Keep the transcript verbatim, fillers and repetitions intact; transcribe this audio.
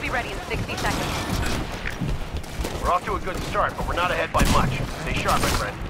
be ready in sixty seconds. We're off to a good start, but we're not ahead by much. Stay sharp, my friend.